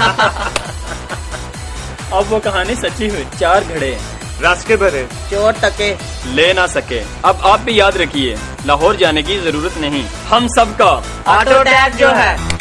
अब वो कहानी सच्ची हुई। 4 घड़े रास्ते भरे, चोर टके ले ना सके। अब आप भी याद रखिए, लाहौर जाने की जरूरत नहीं, हम सबका ऑटो टैग जो है।